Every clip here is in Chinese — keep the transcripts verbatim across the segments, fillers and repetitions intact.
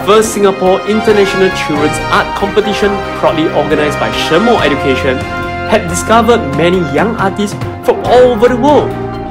first Singapore International Children's Art Competition, proudly organized by Shenmo Education, had discovered many young artists from all over the world.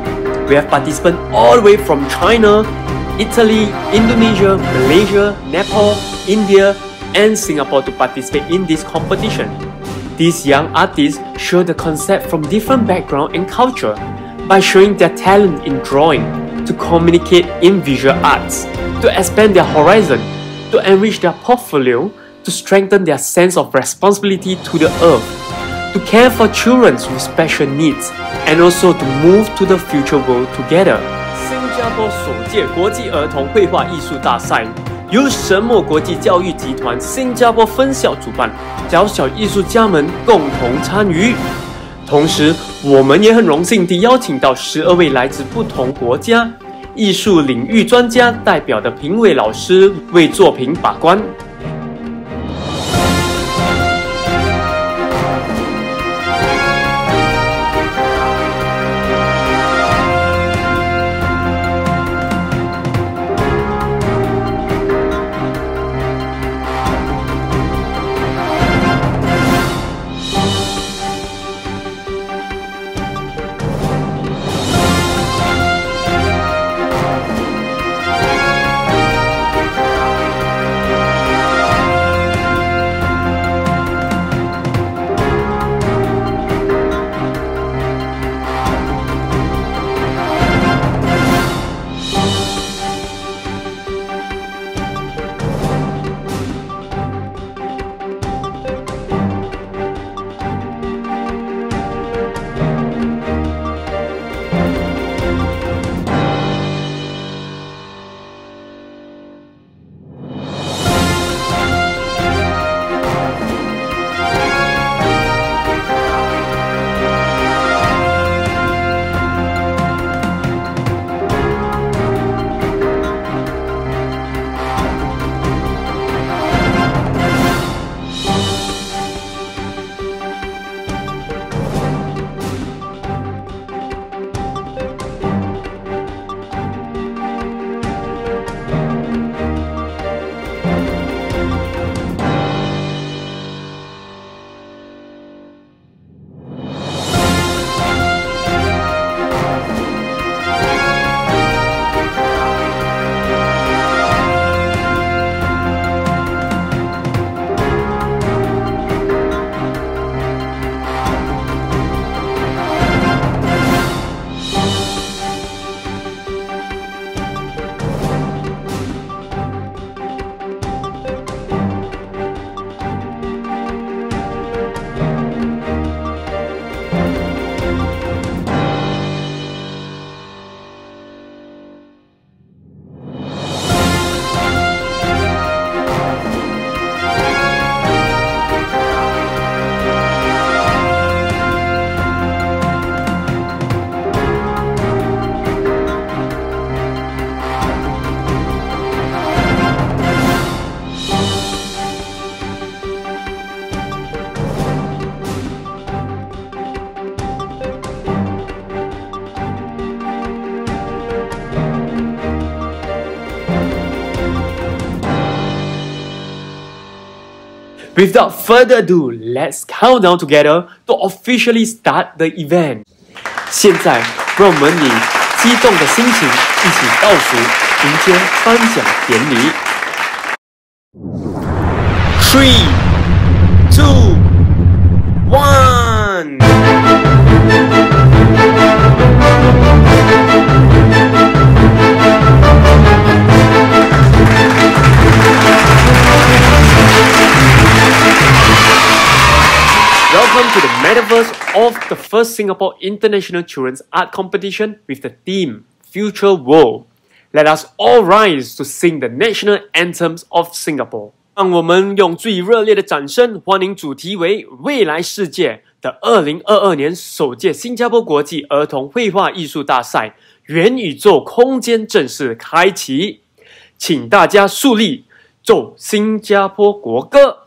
We have participants all the way from China, Italy, Indonesia, Malaysia, Nepal, India, and Singapore to participate in this competition. These young artists show the concept from different backgrounds and culture by showing their talent in drawing, to communicate in visual arts, to expand their horizon, to enrich their portfolio, to strengthen their sense of responsibility to the earth, to care for children with special needs, and also to move to the future world together. 新加坡首届国际儿童绘画艺术大赛由神墨国际教育集团新加坡分校主办，小小艺术家们共同参与。同时，我们也很荣幸地邀请到十二位来自不同国家、艺术领域专家代表的评委老师为作品把关。Without further ado, let's count down together to officially start the event. 现在，让我们以激动的心情一起倒数，迎接颁奖典礼。Three, two, one. Welcome to the metaverse of the first Singapore International Children's Art Competition with the theme Future World. Let us all rise to sing the national anthems of Singapore. 让我们用最热烈的掌声欢迎主题为未来世界的二零二二年首届新加坡国际儿童绘画艺术大赛元宇宙空间正式开启，请大家肃立，奏新加坡国歌。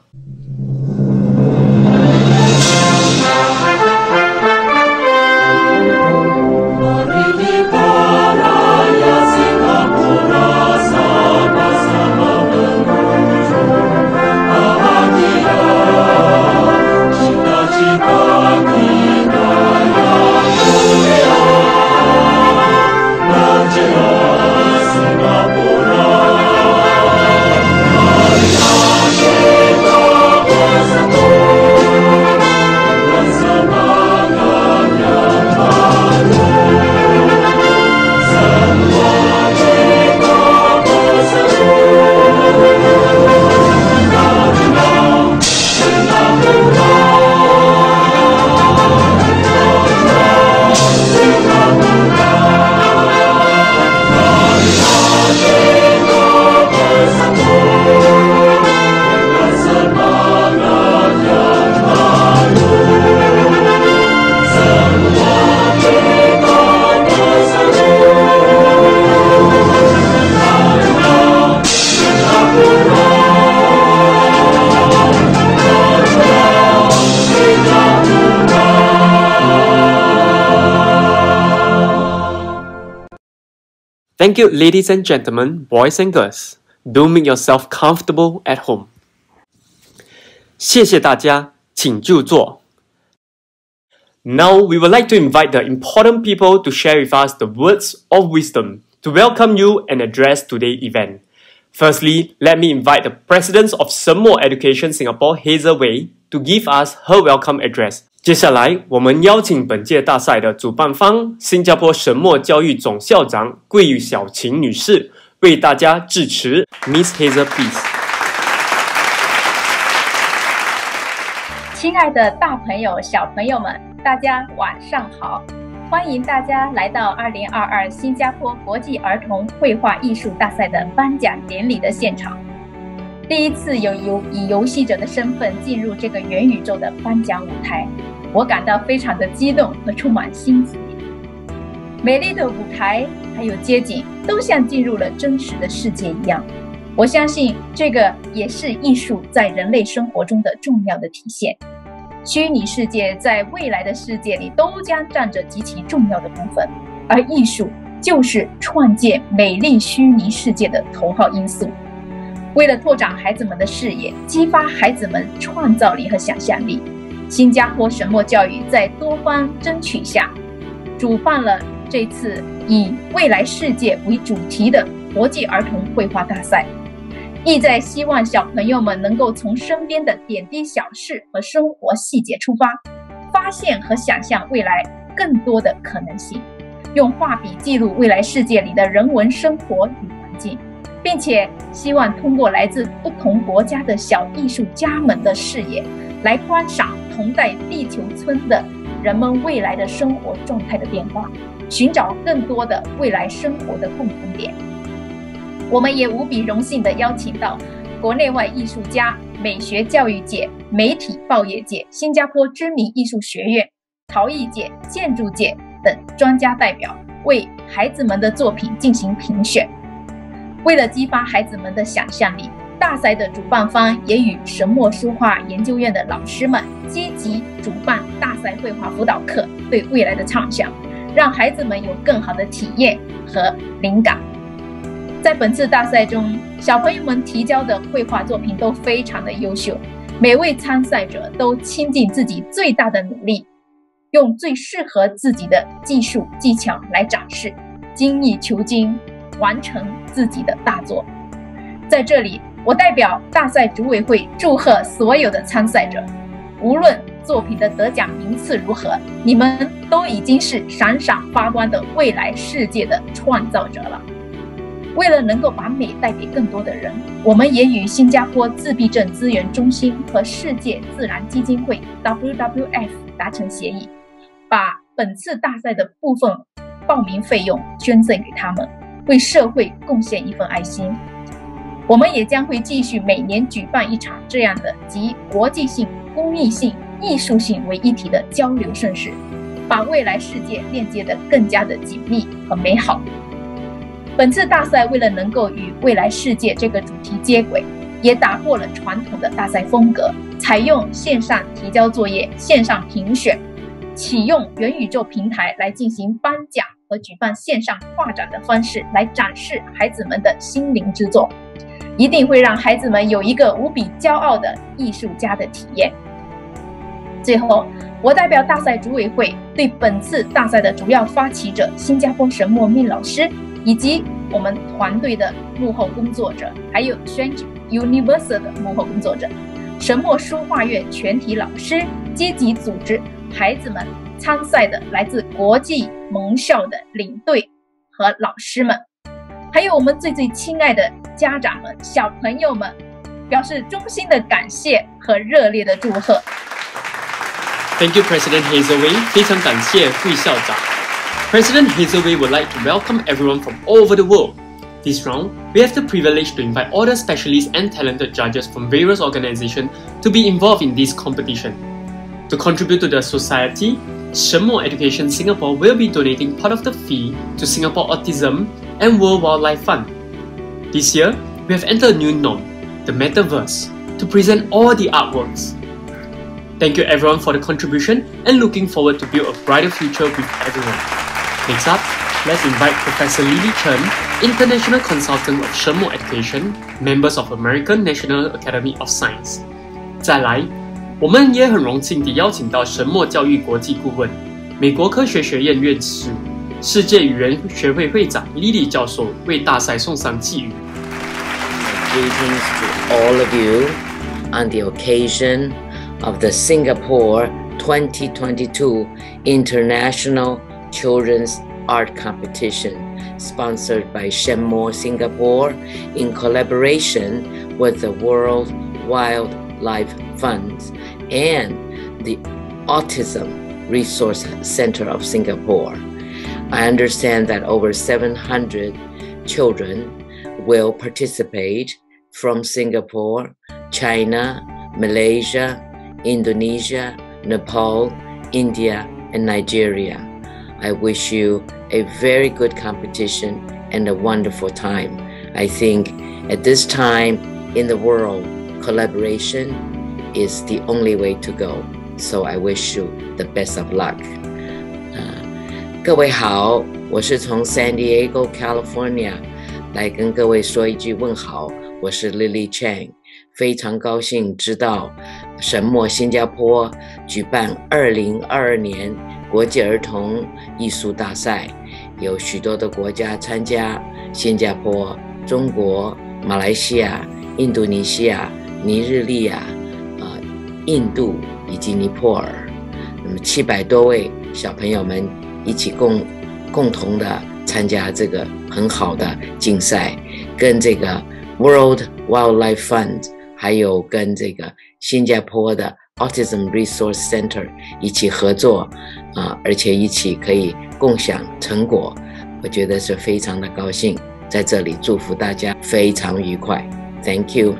Thank you, ladies and gentlemen, boys and girls. Do make yourself comfortable at home. 谢谢大家，请就坐。Now we would like to invite the important people to share with us the words of wisdom to welcome you and address today's event. Firstly, let me invite the President of Shenmo Education Singapore, Hazel Wei, to give us her welcome address. 接下来，我们邀请本届大赛的主办方新加坡神墨教育总校长桂玉小琴女士为大家致辞。Miss Hazel, please. 亲爱的大朋友、小朋友们，大家晚上好！欢迎大家来到二零二二新加坡国际儿童绘画艺术大赛的颁奖典礼的现场。第一次有游以游戏者的身份进入这个元宇宙的颁奖舞台，我感到非常的激动和充满欣喜。美丽的舞台还有街景都像进入了真实的世界一样，我相信这个也是艺术在人类生活中的重要的体现。虚拟世界在未来的世界里都将占着极其重要的部分，而艺术就是创建美丽虚拟世界的头号因素。为了拓展孩子们的视野，激发孩子们创造力和想象力，新加坡神墨教育在多方争取下，主办了这次以未来世界为主题的国际儿童绘画大赛，意在希望小朋友们能够从身边的点滴小事和生活细节出发，发现和想象未来更多的可能性，用画笔记录未来世界里的人文生活与环境，并且希望通过来自不同国家的小艺术家们的视野，来观赏同在地球村的人们未来的生活状态的变化，寻找更多的未来生活的共同点。我们也无比荣幸地邀请到国内外艺术家、美学教育界、媒体报业界、新加坡知名艺术学院、陶艺界、建筑界等专家代表，为孩子们的作品进行评选。为了激发孩子们的想象力，大赛的主办方也与神墨书画研究院的老师们积极主办大赛绘画辅导课，对未来的畅想，让孩子们有更好的体验和灵感。在本次大赛中，小朋友们提交的绘画作品都非常的优秀，每位参赛者都倾尽自己最大的努力，用最适合自己的技术技巧来展示，精益求精，完成自己的大作。在这里，我代表大赛组委会祝贺所有的参赛者，无论作品的得奖名次如何，你们都已经是闪闪发光的未来世界的创造者了。为了能够把美带给更多的人，我们也与新加坡自闭症资源中心和世界自然基金会 W W F 达成协议，把本次大赛的部分报名费用捐赠给他们，为社会贡献一份爱心。我们也将会继续每年举办一场这样的集国际性、公益性、艺术性为一体的交流盛事，把未来世界链接得更加的紧密和美好。本次大赛为了能够与未来世界这个主题接轨，也打破了传统的大赛风格，采用线上提交作业、线上评选，启用元宇宙平台来进行颁奖和举办线上画展的方式来展示孩子们的心灵之作，一定会让孩子们有一个无比骄傲的艺术家的体验。最后，我代表大赛组委会对本次大赛的主要发起者新加坡神墨命老师，以及我们团队的幕后工作者，还有 Change Universal 的幕后工作者，神墨书画院全体老师，积极组织孩子们参赛的来自国际盟校的领队和老师们，还有我们最最亲爱的家长们、小朋友们，表示衷心的感谢和热烈的祝贺。 Thank you, President Hazel Wei. 非常感谢惠校长。President Hazel Wei would like to welcome everyone from all over the world. This round, we have the privilege to invite all the specialists and talented judges from various organizations to be involved in this competition. To contribute to the society, Shenmo Education Singapore will be donating part of the fee to Singapore Autism and World Wildlife Fund. This year, we have entered a new norm, the Metaverse, to present all the artworks. Thank you everyone for the contribution and looking forward to build a brighter future with everyone. Next up, let's invite Professor Lily Chen, International Consultant of Shenmo Education, members of American National Academy of Science. 再来，我们也很荣幸地邀请到神墨教育国际顾问、美国科学学院院士、世界语言学会会长 Lily 教授为大赛送上寄语。 Greetings to all of you on the occasion of the Singapore twenty twenty-two International Children's Art Competition, sponsored by Shenmo Singapore in collaboration with the World Wildlife Fund and the Autism Resource Center of Singapore. I understand that over seven hundred children will participate from Singapore, China, Malaysia, Indonesia, Nepal, India, and Nigeria. I wish you a very good competition and a wonderful time. I think at this time in the world, collaboration is the only way to go. So I wish you the best of luck. 各位好，我是从 San Diego, California 来跟各位说一句问好，我是 Lily Chang， 非常高兴知道神墨新加坡举办二零二二年国际儿童艺术大赛，有许多的国家参加，新加坡、中国、马来西亚、印度尼西亚、尼日利亚、呃、印度以及尼泊尔，那么七百多位小朋友们一起共共同的参加这个很好的竞赛，跟这个 World Wildlife Fund 还有跟这个新加坡的 Autism Resource Center 一起合作啊，而且一起可以共享成果，我觉得是非常的高兴，在这里祝福大家非常愉快。 Thank you.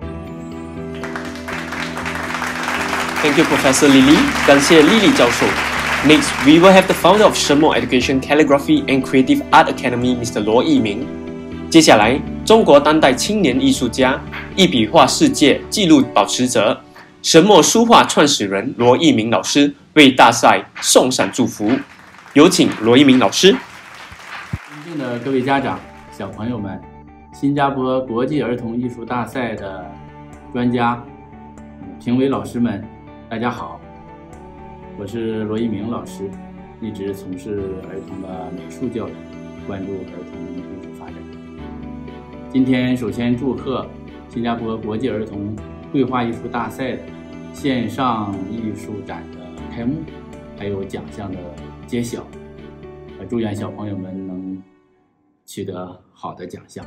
Thank you, Professor Lily. 感谢 Lily 教授。Next, we will have the founder of Shenmo Education Calligraphy and Creative Art Academy, Mister 罗一鸣。接下来，中国当代青年艺术家、一笔画世界纪录保持者、神墨书画创始人罗一鸣老师为大赛送上祝福。有请罗一鸣老师。 尊敬的各位家长、小朋友们，新加坡国际儿童艺术大赛的专家、评委老师们，大家好。我是罗一鸣老师，一直从事儿童的美术教育，关注儿童艺术发展。今天首先祝贺新加坡国际儿童绘画艺术大赛的线上艺术展的开幕，还有奖项的揭晓。祝愿小朋友们能取得好的奖项。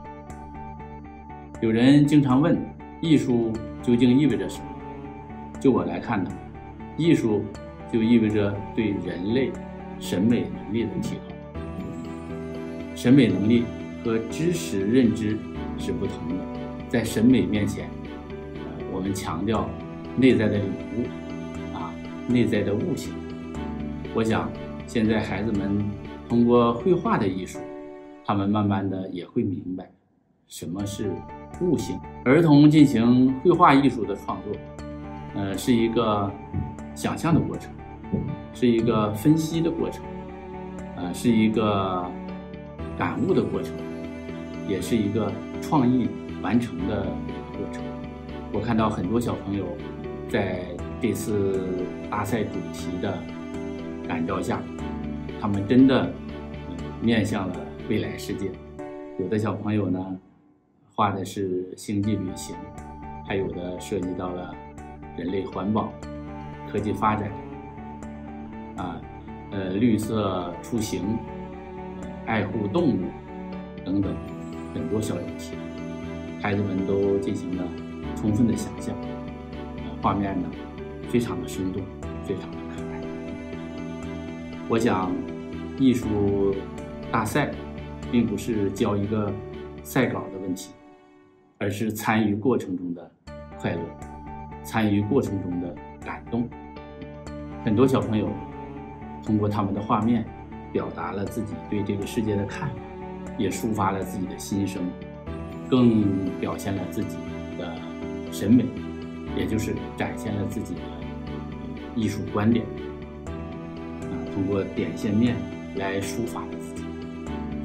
有人经常问，艺术究竟意味着什么？就我来看呢，艺术就意味着对人类审美能力的提高。审美能力和知识认知是不同的，在审美面前，呃，我们强调内在的领悟，啊，内在的悟性。我想，现在孩子们通过绘画的艺术，他们慢慢的也会明白什么是悟性。儿童进行绘画艺术的创作，呃，是一个想象的过程，是一个分析的过程，呃，是一个感悟的过程，也是一个创意完成的过程。我看到很多小朋友在这次大赛主题的感召下，他们真的面向了未来世界。有的小朋友呢，画的是星际旅行，还有的涉及到了人类环保、科技发展，啊，呃，绿色出行、爱护动物等等很多小主题，孩子们都进行了充分的想象，画面呢非常的生动，非常的可爱。我想，艺术大赛并不是交一个赛稿的问题，而是参与过程中的快乐，参与过程中的感动。很多小朋友通过他们的画面表达了自己对这个世界的看法，也抒发了自己的心声，更表现了自己的审美，也就是展现了自己的艺术观点，啊，通过点线面来抒发了自己。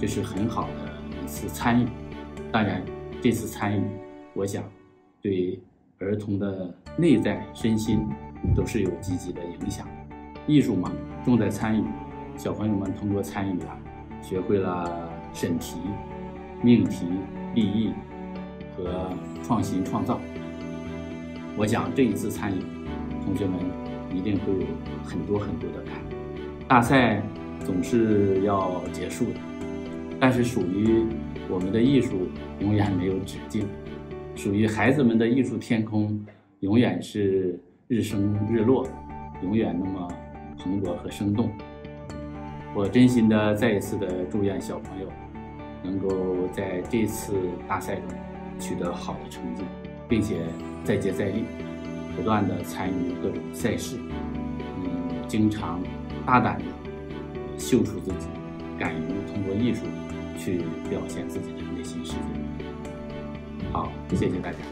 这是很好的一次参与。当然，这次参与，我想对儿童的内在身心都是有积极的影响。艺术嘛，重在参与，小朋友们通过参与啊，学会了审题、命题、立意和创新创造。我想这一次参与，同学们一定会有很多很多的感悟。大赛总是要结束的，但是属于我们的艺术永远没有止境，属于孩子们的艺术天空永远是日升日落，永远那么蓬勃和生动。我真心的再一次的祝愿小朋友能够在这次大赛中取得好的成绩，并且再接再厉，不断的参与各种赛事，嗯，经常大胆的秀出自己，敢于通过艺术去表现自己的内心世界。好，谢谢大家。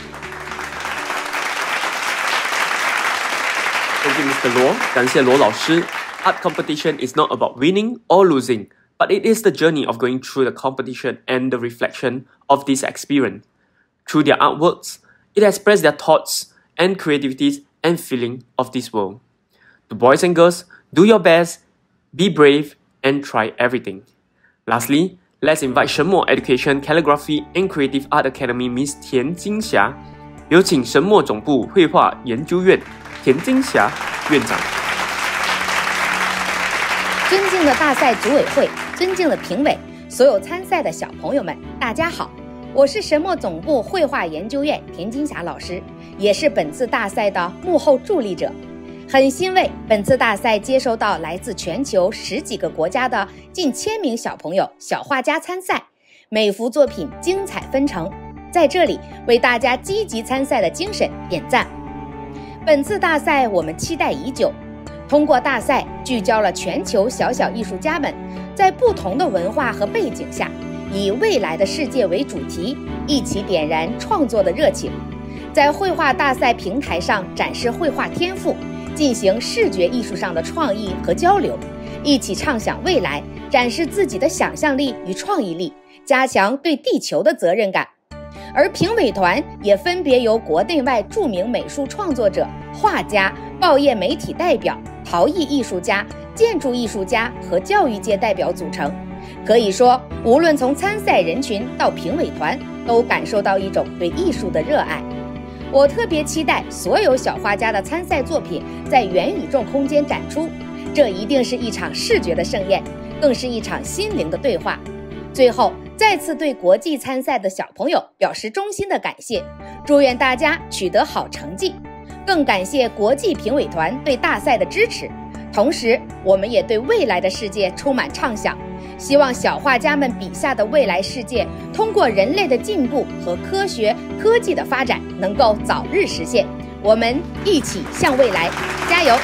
Thank you, Mister 罗，感谢罗老师。Art competition is not about winning or losing, but it is the journey of going through the competition and the reflection of this experience. Through their artworks, it expresses their thoughts and creativities and feeling of this world. The boys and girls, do your best, be brave, and try everything. Lastly, let's invite Shenmo Education Calligraphy and Creative Art Academy Miss 田金霞，有请神墨总部绘画研究院田金霞院长。 尊敬的大赛组委会，尊敬的评委，所有参赛的小朋友们，大家好，我是神墨总部绘画研究院田金霞老师，也是本次大赛的幕后助力者。很欣慰，本次大赛接收到来自全球十几个国家的近千名小朋友、小画家参赛，每幅作品精彩纷呈，在这里为大家积极参赛的精神点赞。本次大赛我们期待已久，通过大赛聚焦了全球小小艺术家们在不同的文化和背景下，以未来的世界为主题，一起点燃创作的热情，在绘画大赛平台上展示绘画天赋，进行视觉艺术上的创意和交流，一起畅想未来，展示自己的想象力与创意力，加强对地球的责任感。而评委团也分别由国内外著名美术创作者、画家、报业媒体代表、陶艺艺术家、建筑艺术家和教育界代表组成。可以说，无论从参赛人群到评委团，都感受到一种对艺术的热爱。我特别期待所有小画家的参赛作品在元宇宙空间展出，这一定是一场视觉的盛宴，更是一场心灵的对话。最后，再次对国际参赛的小朋友表示衷心的感谢，祝愿大家取得好成绩，更感谢国际评委团对大赛的支持。同时，我们也对未来的世界充满畅想，希望小画家们笔下的未来世界，通过人类的进步和科学科技的发展，能够早日实现。我们一起向未来，加油！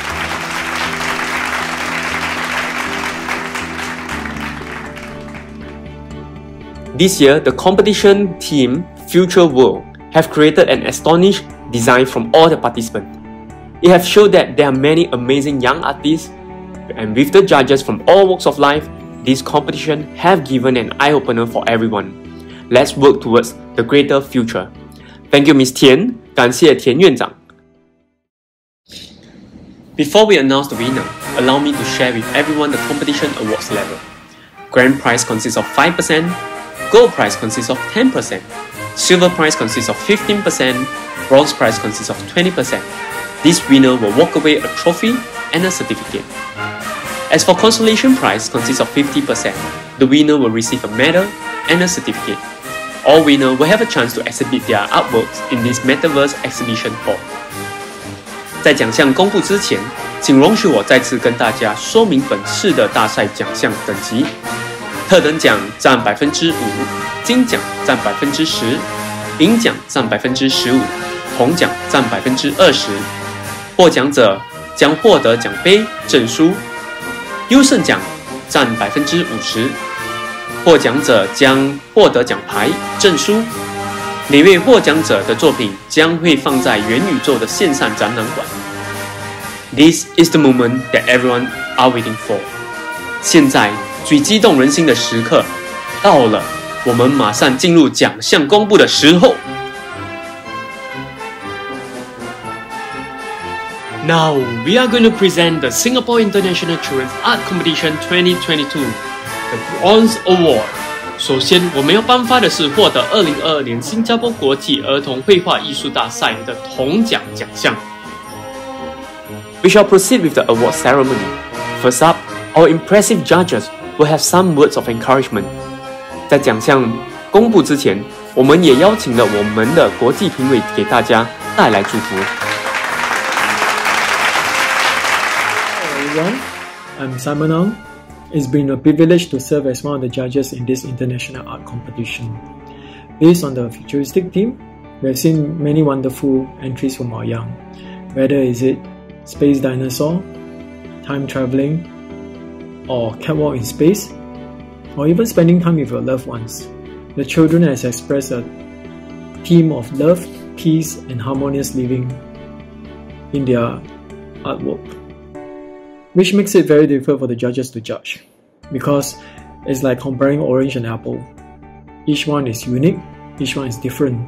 This year, the competition team Future World have created an astonished design from all the participants. It has shown that there are many amazing young artists, and with the judges from all walks of life, this competition have given an eye-opener for everyone. Let's work towards the greater future. Thank you, Miss Tian. 感谢田院长。Before we announce the winner, allow me to share with everyone the competition awards level. Grand prize consists of five percent. Gold prize consists of ten percent, silver prize consists of fifteen percent, bronze prize consists of twenty percent. This winner will walk away a trophy and a certificate. As for consolation prize consists of fifty percent, the winner will receive a medal and a certificate. All winners will have a chance to exhibit their artworks in this Metaverse exhibition hall. 在奖项公布之前，请容许我再次跟大家说明本次的大赛奖项等级。 特等奖占百分之五，金奖占百分之十，银奖占百分之十五，铜奖占百分之二十。获奖者将获得奖杯、证书。优胜奖占百分之五十，获奖者将获得奖牌、证书。每位获奖者的作品将会放在元宇宙的线上展览馆。This is the moment that everyone are waiting for. 现在。 最激动人心的时刻到了，我们马上进入奖项公布的时候。Now we are going to present the Singapore International Children's Art Competition twenty twenty-two, the Bronze Award. 首先，我们要颁发的是获得二零二二年新加坡国际儿童绘画艺术大赛的铜奖奖项。We shall proceed with the award ceremony. First up, our impressive judges will have some words of encouragement. 在奖项公布之前，我们也邀请了我们的国际评委给大家带来祝福。 Hello everyone, I'm Simon Ong. It's been a privilege to serve as one of the judges in this international art competition. Based on the futuristic theme, we have seen many wonderful entries from our young, whether is it space dinosaur, time traveling, or catwalk in space, or even spending time with your loved ones. The children has expressed a theme of love, peace, and harmonious living in their artwork, which makes it very difficult for the judges to judge, because it's like comparing orange and apple. Each one is unique, each one is different.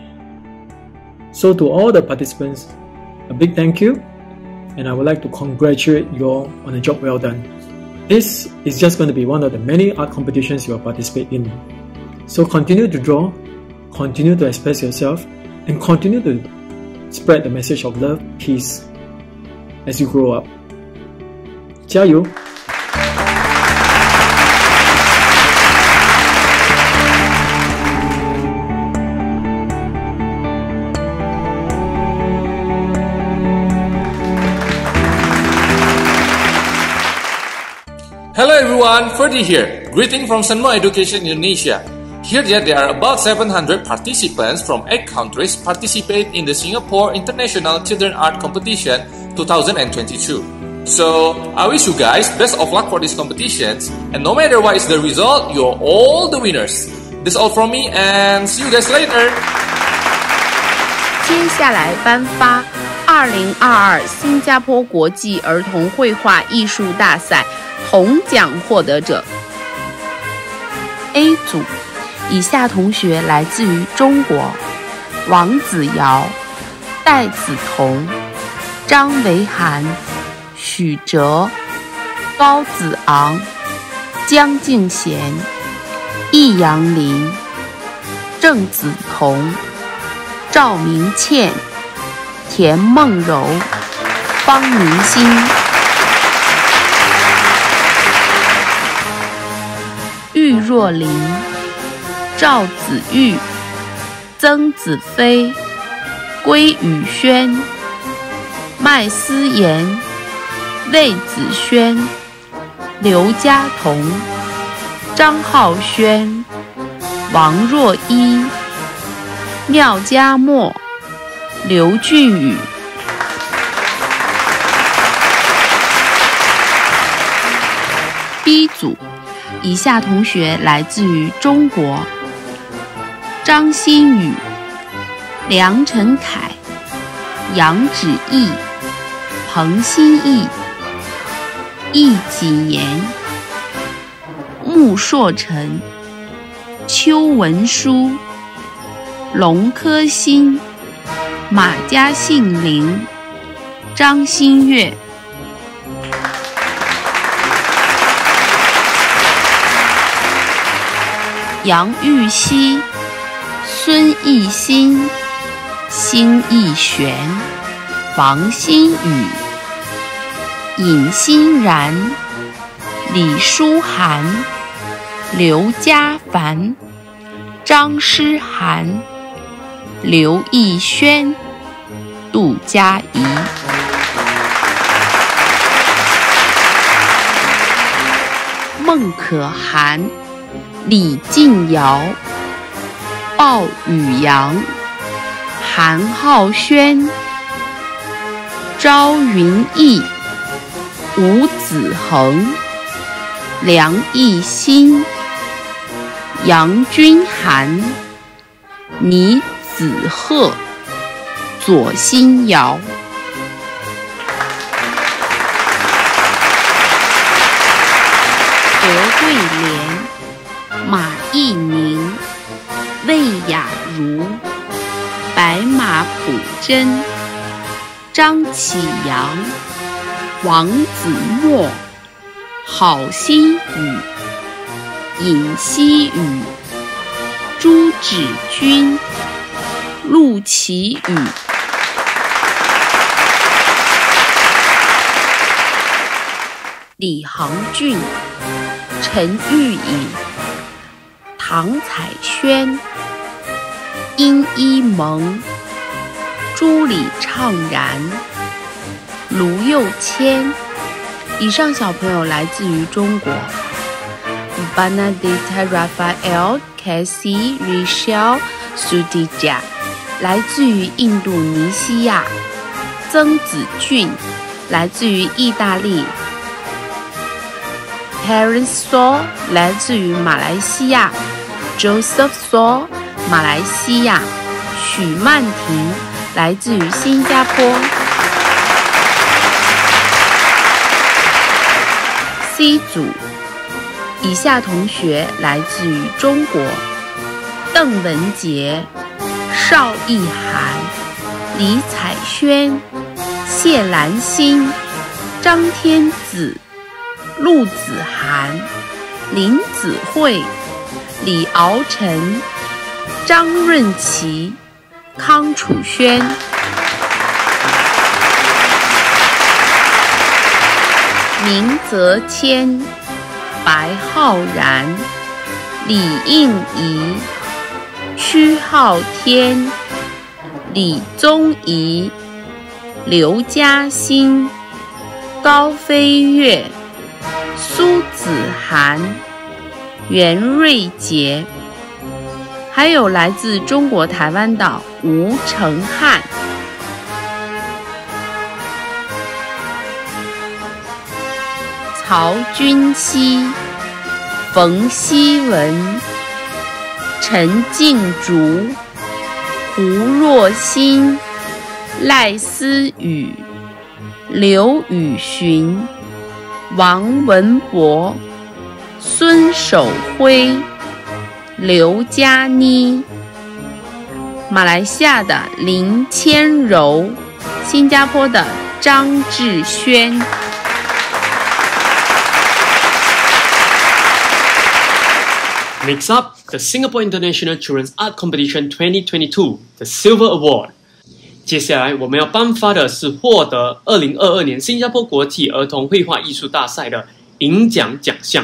So to all the participants, a big thank you, and I would like to congratulate you all on a job well done. This is just going to be one of the many art competitions you will participate in. So continue to draw, continue to express yourself, and continue to spread the message of love, peace as you grow up. 加油！ Hello everyone, Ferdy here. Greeting from Senmo Education Indonesia. Here that there are about seven hundred participants from eight countries participate in the Singapore International Children Art Competition twenty twenty-two. So, I wish you guys best of luck for these competitions, and no matter what is the result, you're all the winners. That's all from me, and see you guys later. 接下来颁发二零二二新加坡国际儿童绘画艺术大赛铜奖获得者。A 组，以下同学来自于中国：王子尧、戴子彤、张维涵、许哲、高子昂、江敬贤、易阳林、郑子彤、赵明倩、田梦柔、方明星。玉若琳、赵子玉、曾子飞、归宇轩、麦思妍、魏子轩、刘佳彤、张浩轩、王若依、廖佳默、刘俊宇。B 组，以下同学来自于中国：张馨予、梁晨凯、杨芷毅、彭欣毅、易谨言、穆硕成、邱文书、龙科欣、马家信玲、张馨月。杨玉溪、孙艺兴、辛义璇、王馨宇、尹欣然、李书涵、刘家凡、张诗涵、刘逸轩、杜佳怡。孟可涵、李静瑶、鲍宇阳、韩浩轩、赵云逸、吴子恒、梁艺兴、杨君涵、倪子鹤、左新瑶。得桂莲、马义宁、魏雅茹、白马普珍、张启阳、王子墨、郝新宇、尹希宇、朱芷君、陆奇宇、李航俊、陈玉颖、唐彩轩、殷一萌、朱李怅然、卢佑谦。以上小朋友来自于中国 Banadita Rafael Casey Rachel Sudija 来自于印度尼西亚，曾子俊来自于意大利， Terence Saw 来自于马来西亚， Joseph Saw 马来西亚，许曼婷来自于新加坡。C 组以下同学来自于中国：邓文杰、邵逸涵、李彩轩、谢兰心、张天子、陆子涵、林子慧、李敖晨、张润琪、康楚轩。明泽谦、白浩然、李应怡、屈浩天、李宗仪、刘嘉欣、高飞跃、苏子涵、袁瑞杰，还有来自中国台湾的吴成汉。曹君熙、冯希文、陈静竹、胡若欣、赖思雨、刘宇寻、王文博、孙守辉、刘佳妮，马来西亚的林千柔，新加坡的张志轩。 Next up, the Singapore International Children's Art Competition twenty twenty-two, the Silver Award. 接下来我们要颁发的是获得二零二二年新加坡国际儿童绘画艺术大赛的银奖奖项。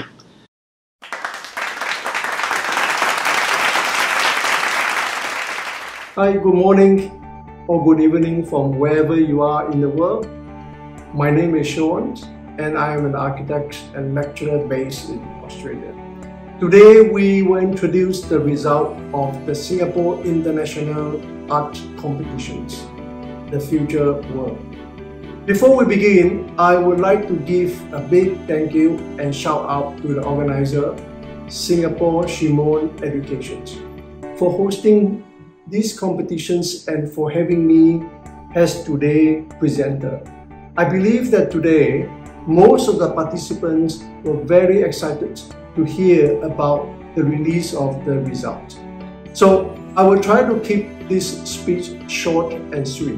Hi, good morning or good evening from wherever you are in the world. My name is Sean and I am an architect and lecturer based in Australia. Today we will introduce the result of the Singapore International Art Competitions, the Future World. Before we begin, I would like to give a big thank you and shout out to the organizer, Singapore Shimon Education, for hosting these competitions and for having me as today's presenter. I believe that today, most of the participants were very excited to hear about the release of the result. So I will try to keep this speech short and sweet.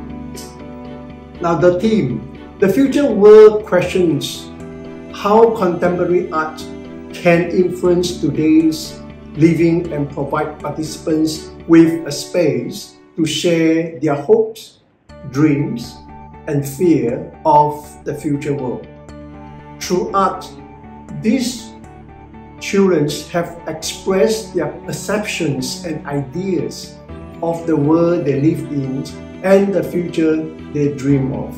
Now the theme, the future world questions how contemporary art can influence today's living and provide participants with a space to share their hopes, dreams, and fear of the future world. Through art, these children have expressed their perceptions and ideas of the world they live in and the future they dream of.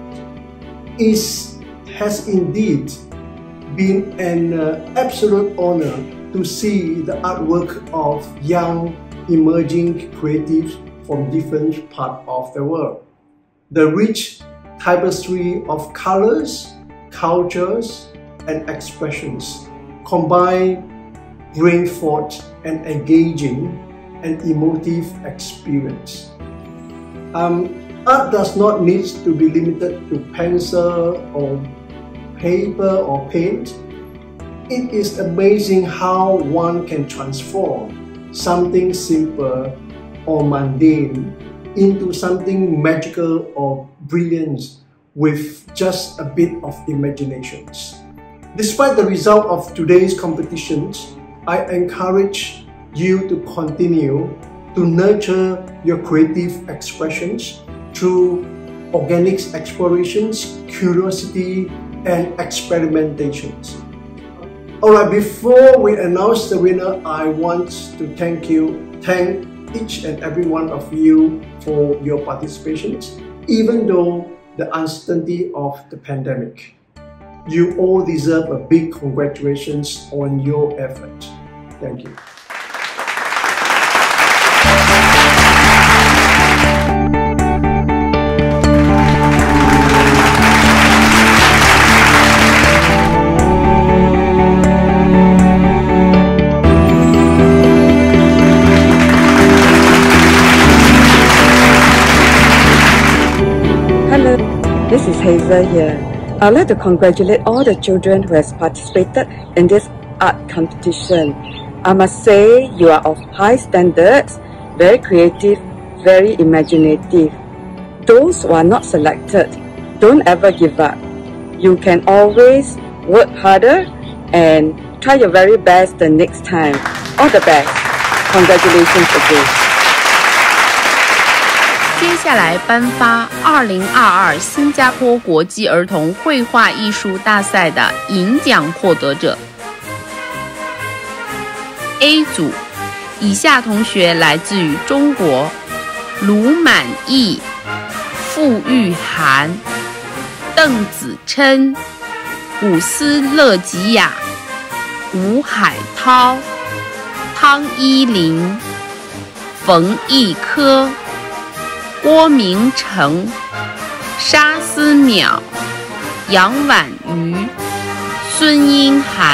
It has indeed been an uh, absolute honor to see the artwork of young emerging creatives from different parts of the world. The rich tapestry of colors, cultures, and expressions combine bring forth an engaging and emotive experience. Um, art does not need to be limited to pencil or paper or paint. it is amazing how one can transform something simple or mundane into something magical or brilliant with just a bit of imaginations. Despite the result of today's competitions, I encourage you to continue to nurture your creative expressions through organic explorations, curiosity, and experimentations. Alright, before we announce the winner, I want to thank you, thank each and every one of you for your participations, even though the uncertainty of the pandemic. You all deserve a big congratulations on your effort. Thank you. Hello, this is Hazel here. I'd like to congratulate all the children who has participated in this art competition. I must say you are of high standards, very creative, very imaginative. Those who are not selected, don't ever give up. You can always work harder and try your very best the next time. All the best. Congratulations again. 接下来颁发二零二二新加坡国际儿童绘画艺术大赛的银奖获得者。A 组，以下同学来自于中国：卢满意、傅玉涵、邓子琛、古斯勒吉亚、吴海涛、汤依林、冯毅科、郭明成、沙思淼、杨婉瑜、孙英涵。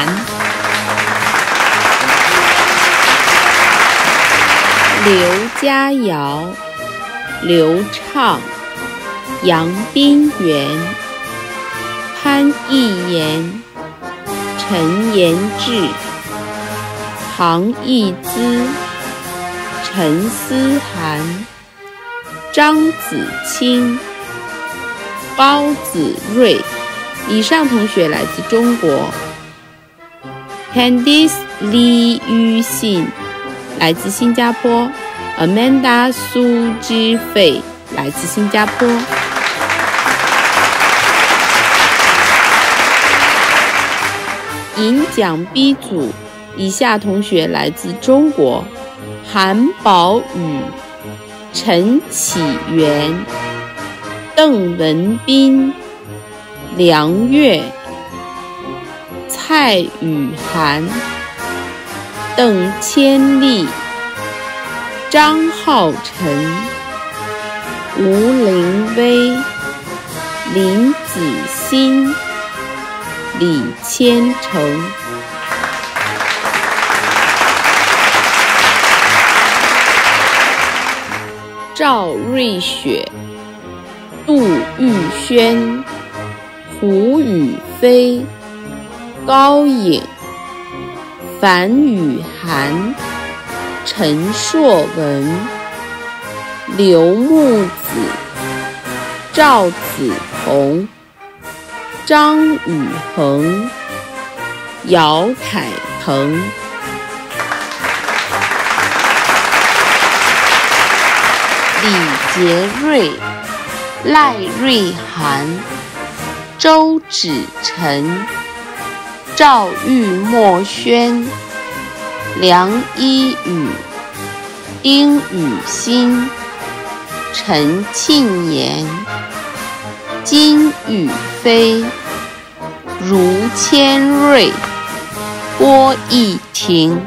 刘佳瑶、刘畅、杨冰媛、潘毅妍、陈延志、唐艺姿、陈思涵、张子清、高子睿，以上同学来自中国。Candice Lee Yu Xin 来自新加坡。Amanda 苏之费来自新加坡。银奖 B 组，以下同学来自中国：韩宝宇、陈启源、邓文斌、梁月、蔡雨涵、邓千丽、张浩晨、吴林威、林子欣、李千成。赵瑞雪、杜玉轩、胡宇飞、高颖、樊雨涵、陈硕文、刘木子、赵子彤、张宇恒、姚凯腾。李杰瑞、赖瑞涵、周芷晨、赵玉墨轩、梁一宇、丁雨欣、陈庆妍、金宇飞、卢千瑞、郭义婷。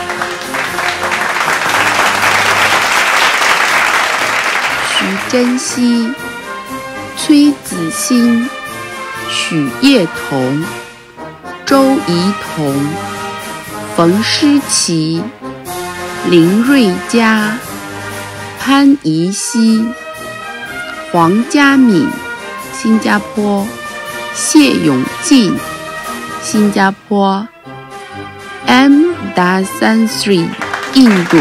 徐珍惜、崔子欣、许叶彤、周怡彤、冯诗琪、林瑞佳、潘怡希、黄嘉敏，新加坡；谢永进，新加坡； M Dasan Sri 印度。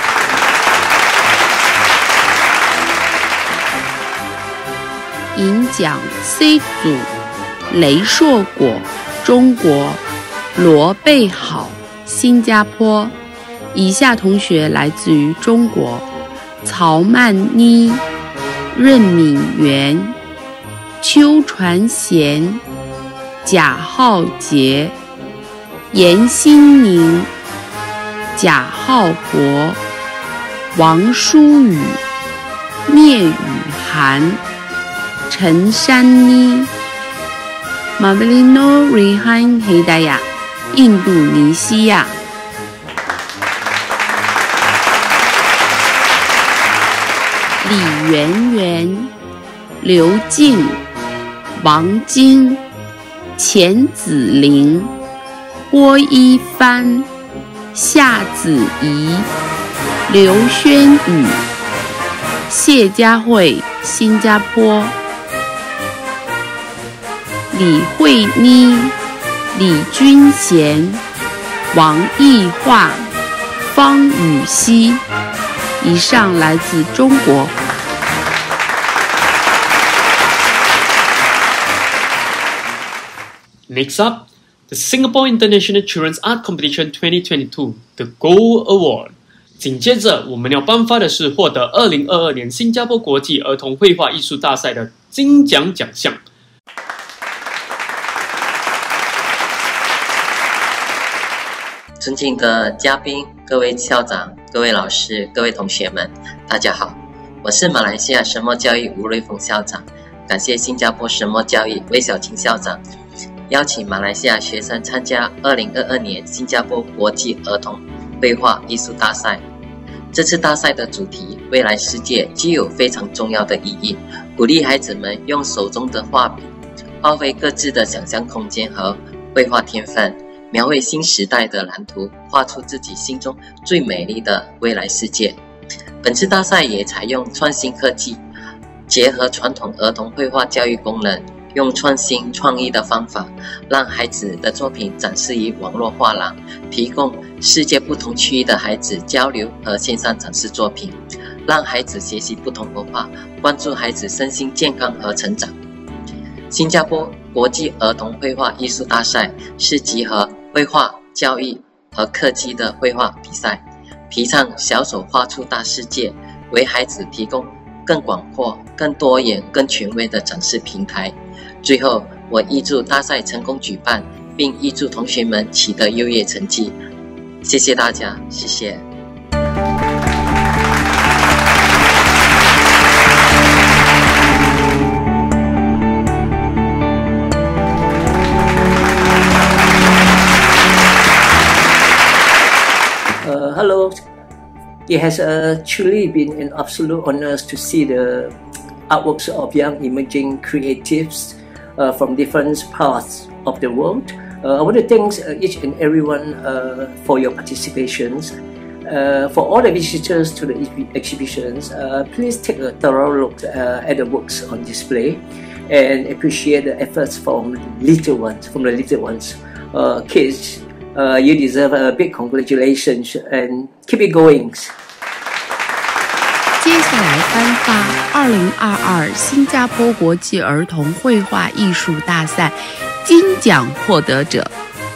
银奖 C 组雷硕果中国，罗贝好新加坡。以下同学来自于中国：曹曼妮、任敏元、邱传贤、贾浩杰、严新宁、贾浩博、王舒宇、聂雨涵、陈珊妮、Mavelino Rehan Hidayah 印度尼西亚。李媛媛、刘静、王晶、钱子玲、郭一帆、夏子怡、刘轩宇、谢佳慧新加坡。李慧妮、李君贤、王艺桦、方雨熙，以上来自中国。 Next up, the Singapore International Children's Art Competition twenty twenty-two, the Gold Award. 紧接着，我们要颁发的是获得二零二二年新加坡国际儿童绘画艺术大赛的金奖奖项。 尊敬的嘉宾、各位校长、各位老师、各位同学们，大家好，我是马来西亚神墨教育吴瑞峰校长，感谢新加坡神墨教育魏小青校长邀请马来西亚学生参加二零二二年新加坡国际儿童绘画艺术大赛。这次大赛的主题未来世界具有非常重要的意义，鼓励孩子们用手中的画笔发挥各自的想象空间和绘画天分，描绘新时代的蓝图，画出自己心中最美丽的未来世界。本次大赛也采用创新科技，结合传统儿童绘画教育功能，用创新创意的方法，让孩子的作品展示于网络画廊，提供世界不同区域的孩子交流和线上展示作品，让孩子学习不同文化，关注孩子身心健康和成长。新加坡国际儿童绘画艺术大赛是集合绘画、教育和科技的绘画比赛，提倡小手画出大世界，为孩子提供更广阔、更多元、更权威的展示平台。最后，我预祝大赛成功举办，并预祝同学们取得优异成绩。谢谢大家，谢谢。 Uh, hello. It has uh, truly been an absolute honor to see the artworks of young emerging creatives uh, from different parts of the world. Uh, I want to thank uh, each and everyone uh, for your participations. Uh, for all the visitors to the exhibitions, uh, please take a thorough look uh, at the works on display and appreciate the efforts from little ones, from the little ones. Uh, kids, uh, you deserve a big congratulations and keep it going. 接下来颁发二零二二新加坡国际儿童绘画艺术大赛金奖获得者。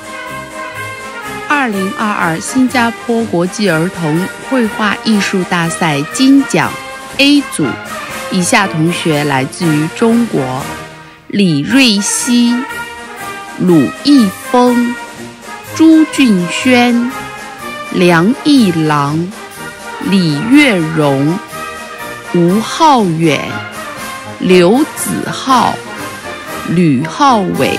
二零二二新加坡国际儿童绘画艺术大赛金奖 A 组，以下同学来自于中国：李瑞熙、鲁义峰、朱俊轩、梁义郎、李月荣、吴浩远、刘子浩、吕浩伟。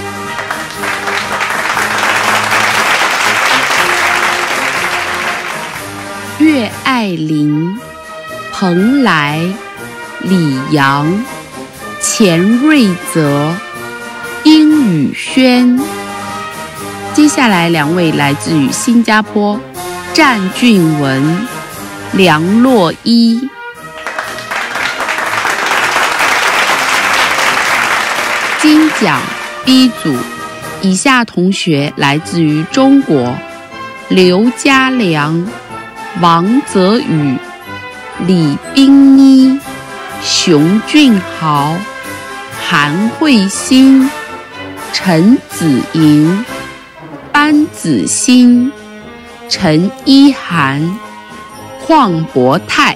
岳爱玲、彭来、李阳、钱瑞泽、殷宇轩。接下来两位来自于新加坡：战俊文、梁洛一。金奖 B 组，以下同学来自于中国： 刘家良、王泽宇、李冰妮、熊俊豪、韩慧欣、陈子莹、班子欣、陈一涵、邝博泰。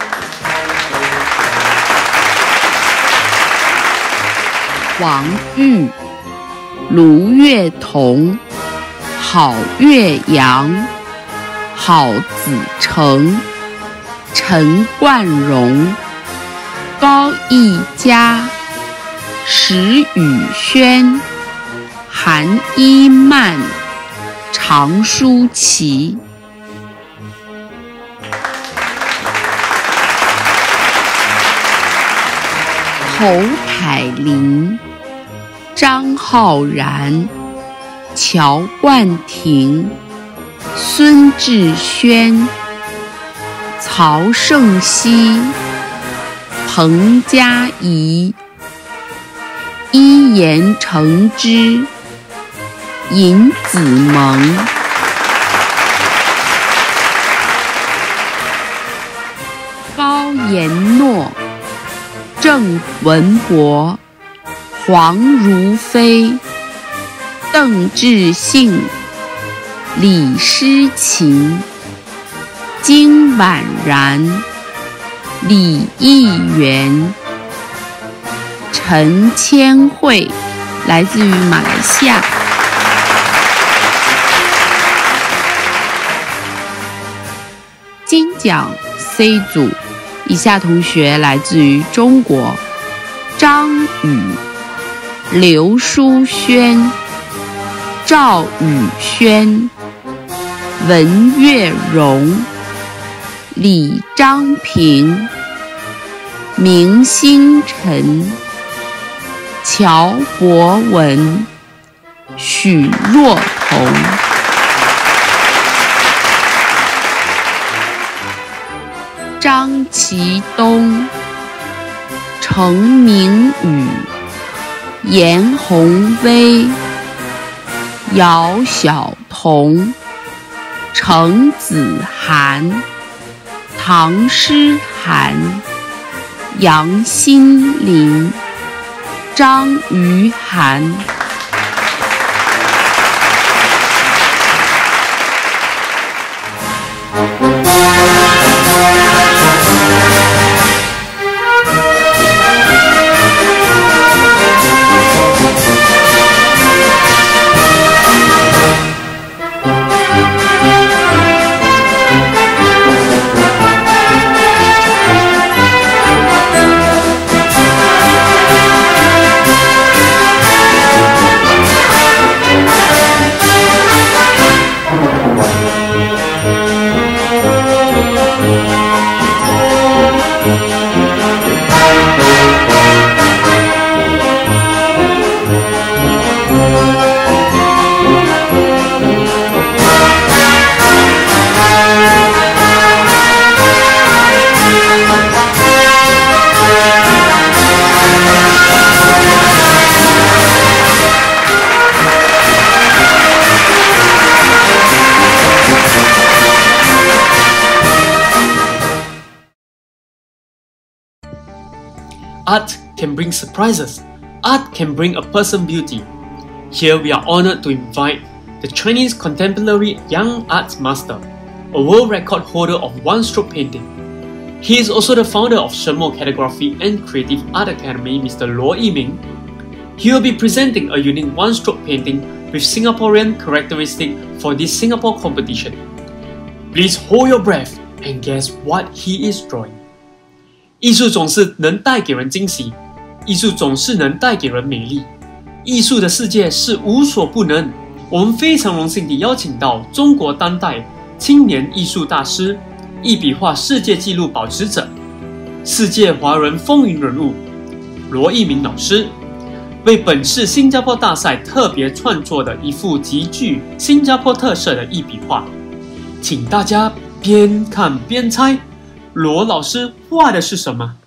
王玉、卢月彤、郝月阳、郝子成、陈冠荣、高义佳、石宇轩、韩一曼、常舒淇。侯凯琳、张浩然、乔冠廷、孙志轩、曹胜熙、彭佳怡、伊言承之、尹子萌。高延诺、郑文博、黄如飞、邓志信、李诗琴、金婉然、李义元、陈千惠，来自于马来西亚。金奖 C 组，以下同学来自于中国：张宇、刘淑轩、赵宇轩、文月荣、李章平、明星辰、乔博文、许若彤。张其东、程明宇、严宏威、姚晓彤、程子涵、唐诗涵、杨欣林、张于涵。 Art can bring surprises. Art can bring a person beauty. Here we are honored to invite the Chinese contemporary young arts master, a world record holder of one-stroke painting. He is also the founder of Shenmo Calligraphy and Creative Art Academy, Mister Luo Yiming. He will be presenting a unique one-stroke painting with Singaporean characteristic for this Singapore competition. Please hold your breath and guess what he is drawing. 艺术总是能带给人惊喜，艺术总是能带给人美丽，艺术的世界是无所不能。我们非常荣幸地邀请到中国当代青年艺术大师、一笔画世界纪录保持者、世界华人风云人物罗一鸣老师，为本次新加坡大赛特别创作的一幅极具新加坡特色的一笔画，请大家边看边猜，罗老师画的是什么？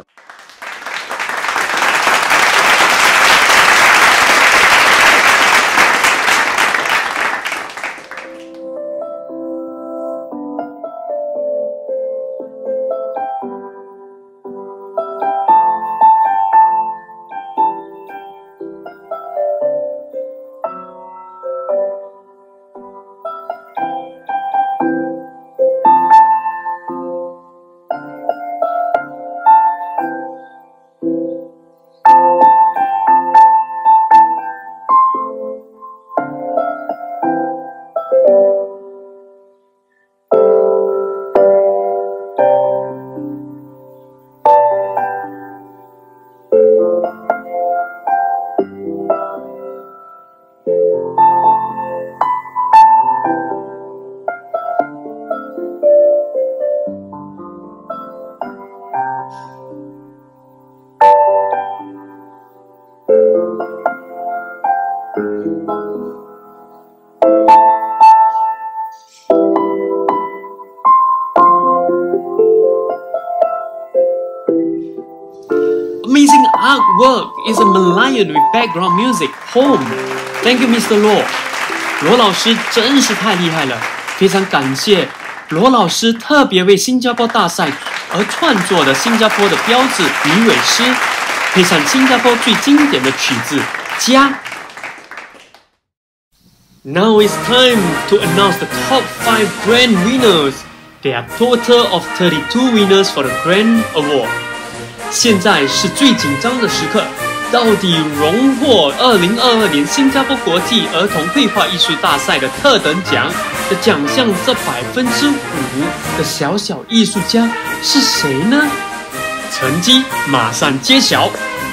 artwork is a Malayan with background music. Home. Thank you, Mister Law. 罗老师真是太厉害了，非常感谢罗老师特别为新加坡大赛而创作的新加坡的标志鱼尾狮，配上新加坡最经典的曲子《家》。Now it's time to announce the top five grand winners. There are total of thirty-two winners for the grand award. 现在是最紧张的时刻，到底荣获二零二二年新加坡国际儿童绘画艺术大赛的特等奖的奖项这百分之五的小小艺术家是谁呢？成绩马上揭晓。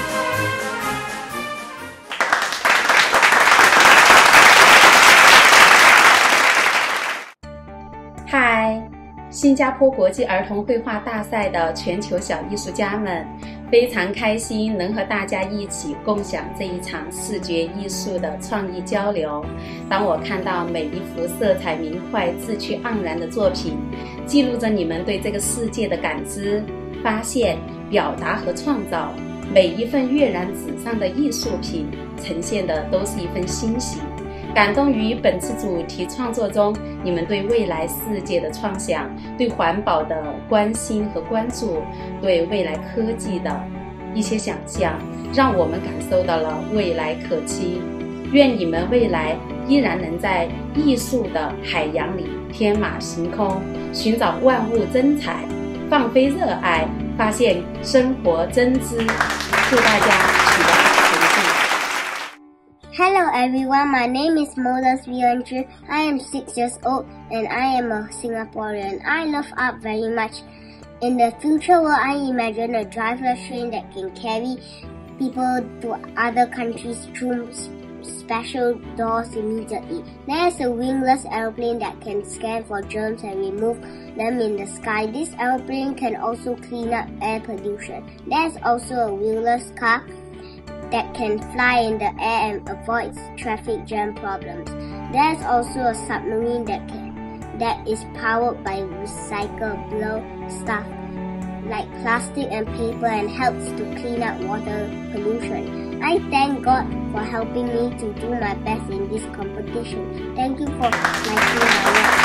嗨，新加坡国际儿童绘画大赛的全球小艺术家们，非常开心能和大家一起共享这一场视觉艺术的创意交流。当我看到每一幅色彩明快、志趣盎然的作品，记录着你们对这个世界的感知、发现、表达和创造，每一份跃然纸上的艺术品呈现的都是一份欣喜。感动于本次主题创作中你们对未来世界的创想，对环保的关心和关注，对未来科技的一些想象，让我们感受到了未来可期。愿你们未来依然能在艺术的海洋里天马行空，寻找万物真彩，放飞热爱，发现生活真知。祝大家取得好成绩。 Hello everyone, my name is Modas Vianchu. I am six years old and I am a Singaporean. I love art very much. In the future world, I imagine a driverless train that can carry people to other countries through special doors immediately. There's a wingless aeroplane that can scan for germs and remove them in the sky. This aeroplane can also clean up air pollution. There's also a wheelless car that can fly in the air and avoid traffic jam problems. There's also a submarine that can, that is powered by recyclable stuff like plastic and paper and helps to clean up water pollution. I thank God for helping me to do my best in this competition. Thank you for liking my work.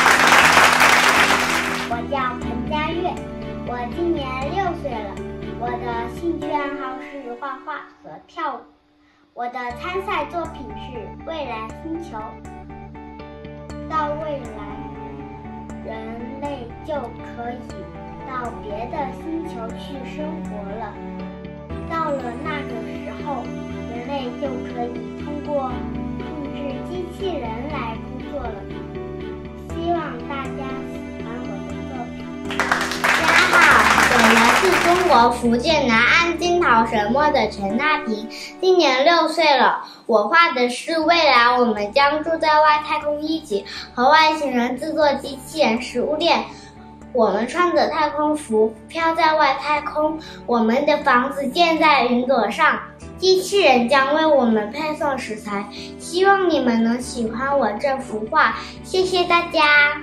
我叫彭佳悦，我今年六岁了。我的兴趣爱好是画画和跳舞。我的参赛作品是《未来星球》。到未来，人类就可以到别的星球去生活了。到了那个时候，人类就可以通过控制机器人来工作了。希望大家喜欢我的作品。 大家好。我来自中国福建南安金桃神墨的陈娜萍，今年六岁了。我画的是未来我们将住在外太空一起和外星人制作机器人食物链。我们穿着太空服飘在外太空，我们的房子建在云朵上，机器人将为我们配送食材。希望你们能喜欢我这幅画，谢谢大家。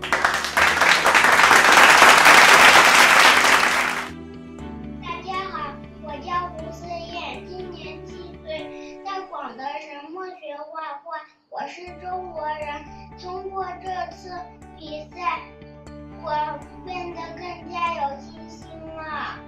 我是中国人，通过这次比赛，我变得更加有信心了。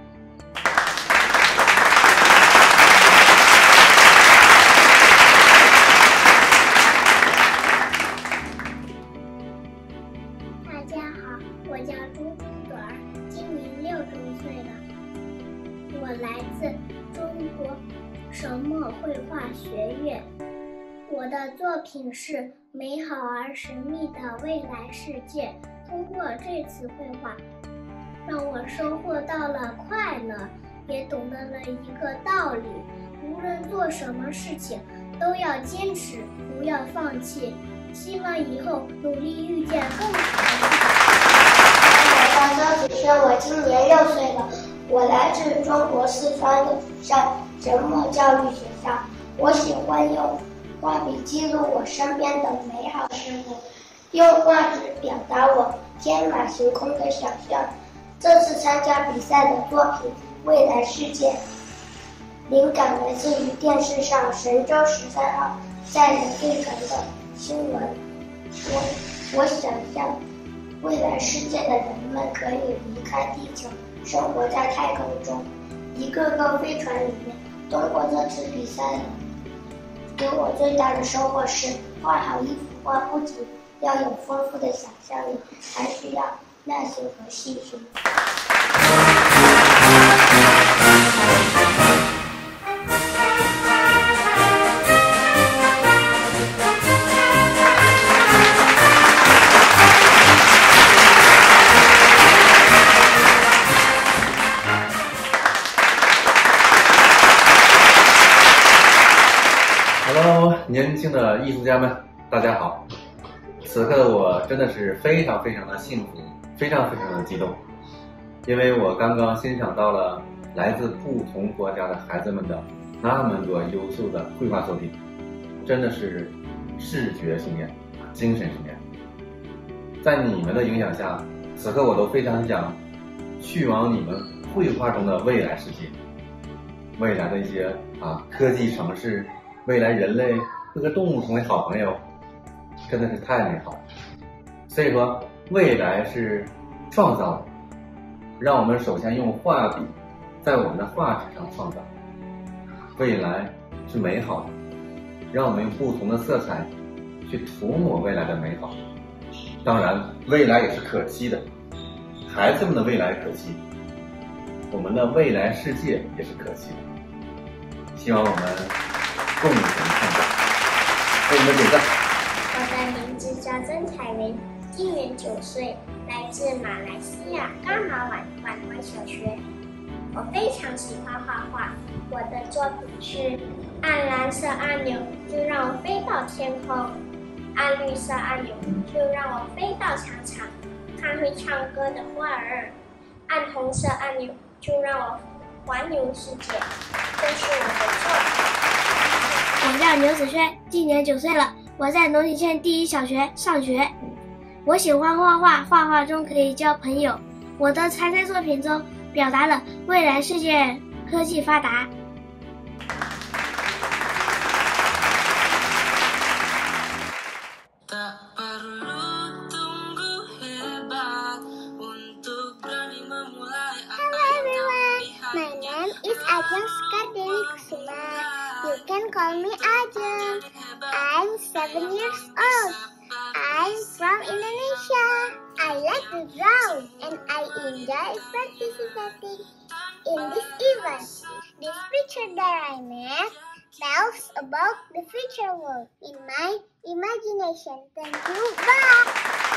大家好，我叫朱公朵儿，今年六周岁了。我来自中国神墨绘画学院。我的作品是美好而神秘的未来世界。通过这次绘画，让我收获到了快乐，也懂得了一个道理：无论做什么事情，都要坚持，不要放弃。希望以后努力遇见更好的我叫周子轩，我今年六岁了。我来自中国四川的釜山神墨教育学校。我喜欢用画笔记录我身边的美好事物，用画纸表达我天马行空的想象。这次参加比赛的作品《未来世界》 灵感来自于电视上神舟十三号载人飞船的新闻。我我想象未来世界的人们可以离开地球，生活在太空中。一个个飞船里面，通过这次比赛，给我最大的收获是，画好一幅画不仅要有丰富的想象力，还需要耐心和细心。 Hello， 年轻的艺术家们，大家好！此刻我真的是非常非常的幸福，非常非常的激动，因为我刚刚欣赏到了来自不同国家的孩子们的那么多优秀的绘画作品，真的是视觉盛宴，精神盛宴。在你们的影响下，此刻我都非常想去往你们绘画中的未来世界，未来的一些啊科技城市。未来人类会和动物成为好朋友，真的是太美好了。所以说，未来是创造的，让我们首先用画笔在我们的画纸上创造。未来是美好的，让我们用不同的色彩去涂抹未来的美好。当然，未来也是可期的，孩子们的未来可期，我们的未来世界也是可期的。希望我们共同创造，为你们点赞。 我的名字叫曾彩云，今年九岁，来自马来西亚刚好晚晚关小学。我非常喜欢画画，我的作品是按蓝色按钮就让我飞到天空，按绿色按钮就让我飞到操场，看会唱歌的花儿，按红色按钮就让我环游世界。这是我的作品。 我叫牛子轩，今年九岁了，我在龙井县第一小学上学。我喜欢画画，画画中可以交朋友。我的参赛作品中表达了未来世界科技发达。 My name is Ajeng Skardeli Kusuma. You can call me Ajeng. I'm seven years old. I'm from Indonesia. I like to draw and I enjoy participating in this event. This picture that I made tells about the future world in my imagination. Thank you. Bye.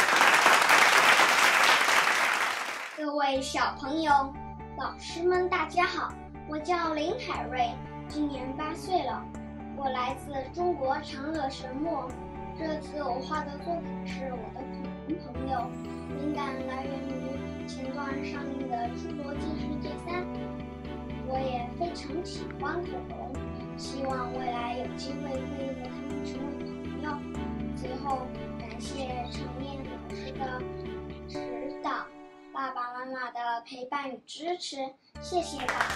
各位小朋友。老师们，大家好，我叫林海瑞，今年八岁了，我来自中国长乐神墨。这次我画的作品是我的恐龙朋友，灵感来源于前段上映的《侏罗纪世界三》。我也非常喜欢恐龙，希望未来有机会可以和他们成为朋友。最后，感谢陈燕老师的指导。爸爸妈妈的陪伴与支持，谢谢大家。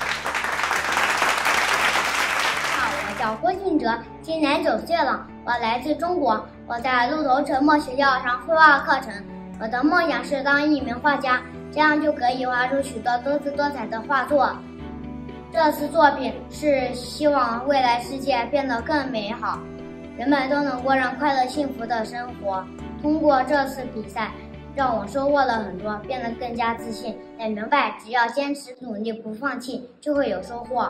好，我叫郭俊哲，今年九岁了，我来自中国，我在鹿头沉默学校上绘画课程。我的梦想是当一名画家，这样就可以画出许多多姿多彩的画作。这次作品是希望未来世界变得更美好，人们都能过上快乐幸福的生活。通过这次比赛，让我收获了很多，变得更加自信，也明白只要坚持努力不放弃，就会有收获。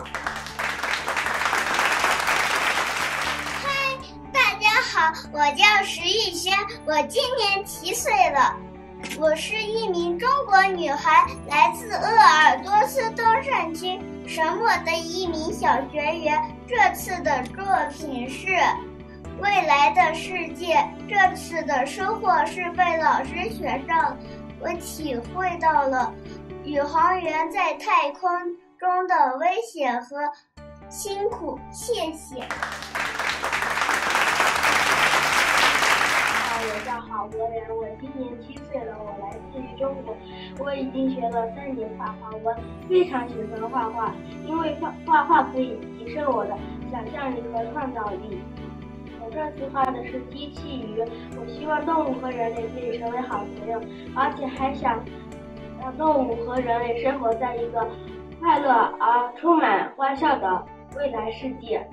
嗨，大家好，我叫石玉轩，我今年七岁了，我是一名中国女孩，来自鄂尔多斯东山区神墨的一名小学员。这次的作品是未来的世界，这次的收获是被老师选上，我体会到了宇航员在太空中的危险和辛苦。谢谢。 我叫郝博然，我今年七岁了，我来自于中国，我已经学了三年画画，我非常喜欢画画，因为画画画可以提升我的想象力和创造力。我这次画的是机器鱼，我希望动物和人类可以成为好朋友，而且还想让动物和人类生活在一个快乐而充满欢笑的未来世界。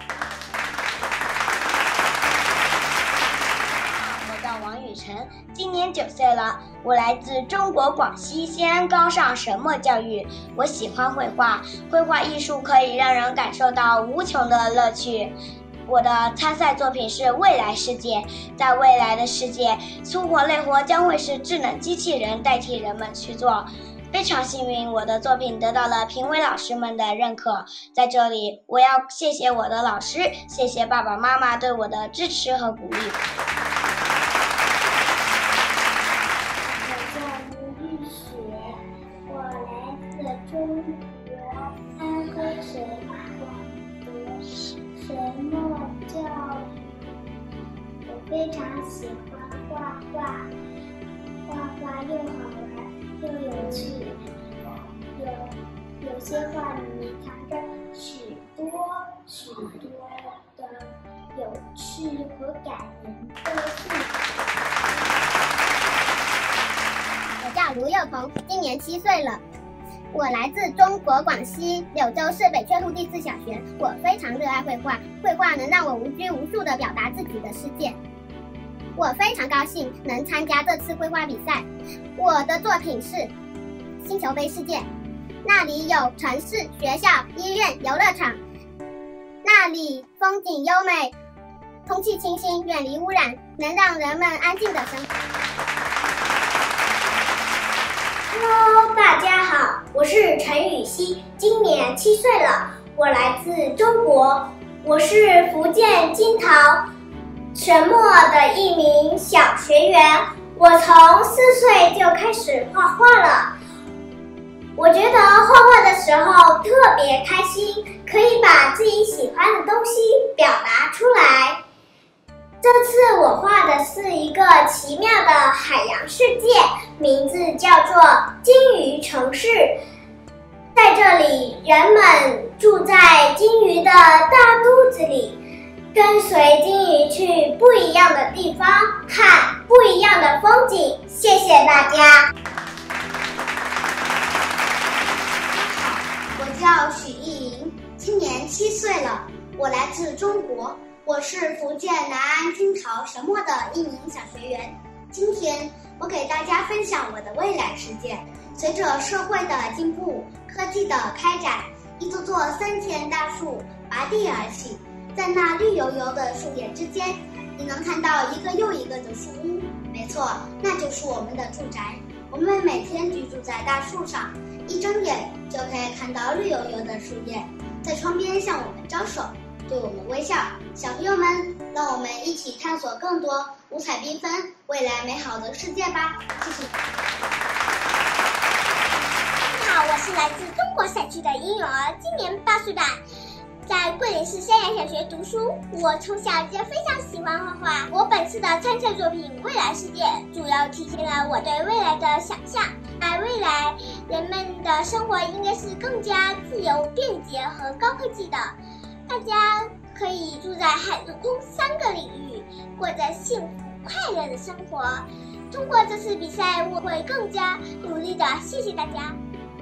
我叫王雨晨，今年九岁了，我来自中国广西西安高尚神墨教育。我喜欢绘画，绘画艺术可以让人感受到无穷的乐趣。我的参赛作品是未来世界，在未来的世界，粗活累活将会是智能机器人代替人们去做。非常幸运，我的作品得到了评委老师们的认可。在这里，我要谢谢我的老师，谢谢爸爸妈妈对我的支持和鼓励。 我叫吴玉雪，我来自中国安徽省广德神墨教育。我非常喜欢画画，画画又好玩又有趣，有有些画里面藏着许多许多的有趣和感人的故事。 我叫卢幼彤，今年七岁了。我来自中国广西柳州市北雀路第四小学。我非常热爱绘画，绘画能让我无拘无束地表达自己的世界。我非常高兴能参加这次绘画比赛。我的作品是星球杯世界，那里有城市、学校、医院、游乐场，那里风景优美，空气清新，远离污染，能让人们安静地生活。 Hello， 大家好，我是陈雨熙，今年七岁了，我来自中国，我是福建金桃神墨的一名小学员，我从四岁就开始画画了。我觉得画画的时候特别开心，可以把自己喜欢的东西表达出来。这次我画的是一个奇妙的海洋世界，名字叫做鲸鱼城市。在这里，人们住在鲸鱼的大肚子里，跟随鲸鱼去不一样的地方，看不一样的风景。谢谢大家。 我叫许艺莹，今年七岁了，我来自中国。我是福建南安金桃神墨的一名小学员。今天我给大家分享我的未来世界。随着社会的进步，科技的开展，一座座三千大树拔地而起，在那绿油油的树叶之间，你能看到一个又一个的树屋。没错，那就是我们的住宅。我们每天居住在大树上，一睁眼就可以看到绿油油的树叶，在窗边向我们招手，对我们微笑。小朋友们，让我们一起探索更多五彩缤纷、未来美好的世界吧！谢谢。 你好，我是来自中国陕区的婴幼儿，今年八岁半，在桂林市山阳小学读书。我从小就非常喜欢画画。我本次的参赛作品《未来世界》主要体现了我对未来的想象。在未来，人们的生活应该是更加自由、便捷和高科技的。大家可以住在海陆空三个领域，过着幸福快乐的生活。通过这次比赛，我会更加努力的。谢谢大家。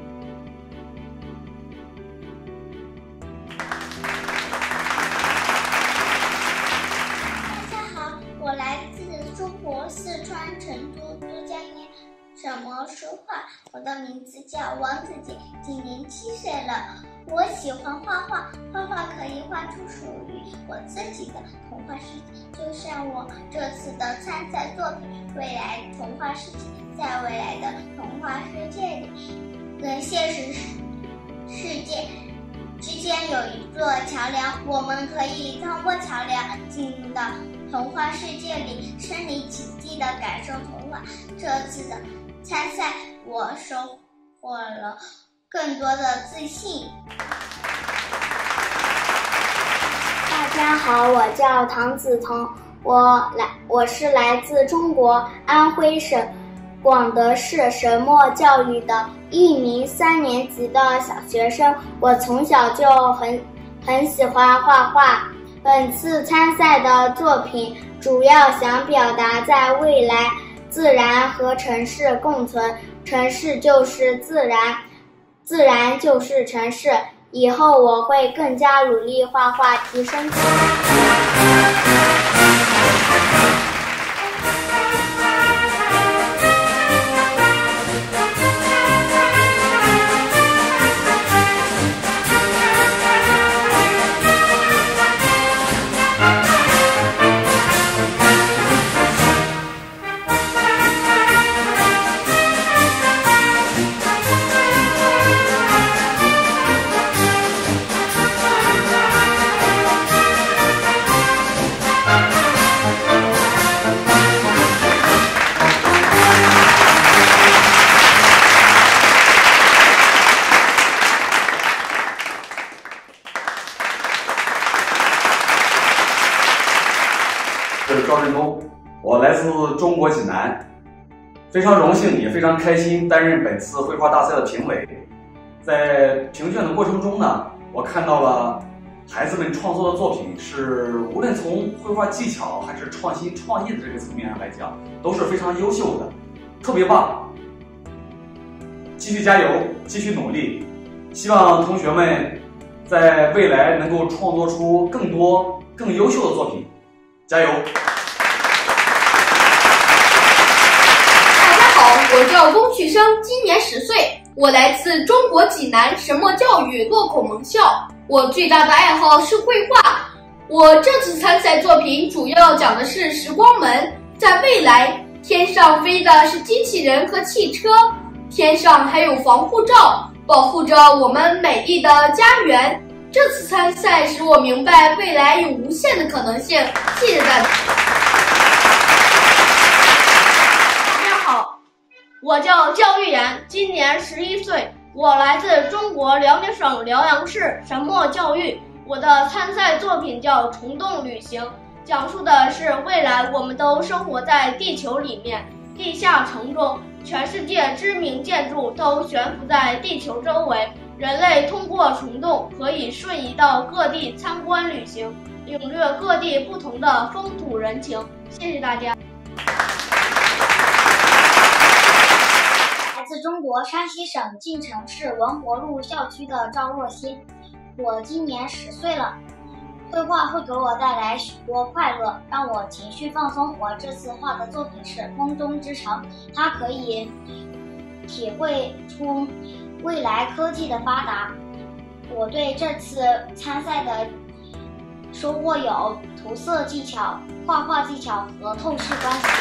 大家好，我来自中国四川成都都江堰什么书画，我的名字叫王子杰，今年七岁了。我喜欢画画，画画可以画出属于我自己的童话世界，就像我这次的参赛作品《未来童话世界》。在未来的童话世界里，跟现实世界之间有一座桥梁，我们可以通过桥梁进入到童话世界里，身临其境的感受童话。这次的参赛，我收获了更多的自信。 大家好，我叫唐子彤， 我来，我是来自中国安徽省广德市神墨教育的一名三年级的小学生。我从小就很很喜欢画画。本次参赛的作品主要想表达在未来自然和城市共存，城市就是自然，自然就是城市。以后我会更加努力画画，提升自己。 我是赵振东，我来自中国济南，非常荣幸也非常开心担任本次绘画大赛的评委。在评选的过程中呢，我看到了孩子们创作的作品是无论从绘画技巧还是创新创意的这个层面上来讲，都是非常优秀的，特别棒。继续加油，继续努力，希望同学们在未来能够创作出更多更优秀的作品。加油！ 大家好，我叫龚旭生，今年十岁，我来自中国济南神墨教育洛口盟校。我最大的爱好是绘画。我这次参赛作品主要讲的是时光门。在未来，天上飞的是机器人和汽车，天上还有防护罩，保护着我们美丽的家园。这次参赛使我明白未来有无限的可能性。谢谢大家。 大家好，我叫焦玉岩，今年十一岁，我来自中国辽宁省辽阳市神墨教育。我的参赛作品叫《虫洞旅行》，讲述的是未来我们都生活在地球里面，地下城中，全世界知名建筑都悬浮在地球周围。人类通过虫洞可以瞬移到各地参观旅行，领略各地不同的风土人情。谢谢大家。 来自中国山西省晋城市文活路校区的赵若欣，我今年十岁了。绘画会给我带来许多快乐，让我情绪放松。我这次画的作品是《风中之城》，它可以体会出未来科技的发达。我对这次参赛的收获有涂色技巧、画画技巧和透视关系。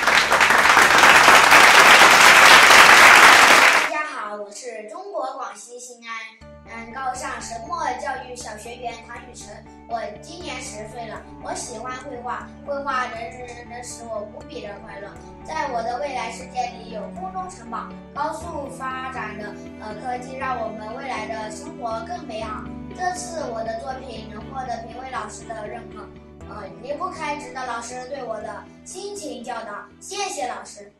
大家好，我是中国广西新安嗯高尚神墨教育小学员唐雨晨，我今年十岁了。我喜欢绘画，绘画能能使我无比的快乐。在我的未来世界里，有空中城堡，高速发展的呃科技，让我们未来的生活更美好。这次我的作品能获得评委老师的认可，呃离不开指导老师对我的辛勤教导，谢谢老师。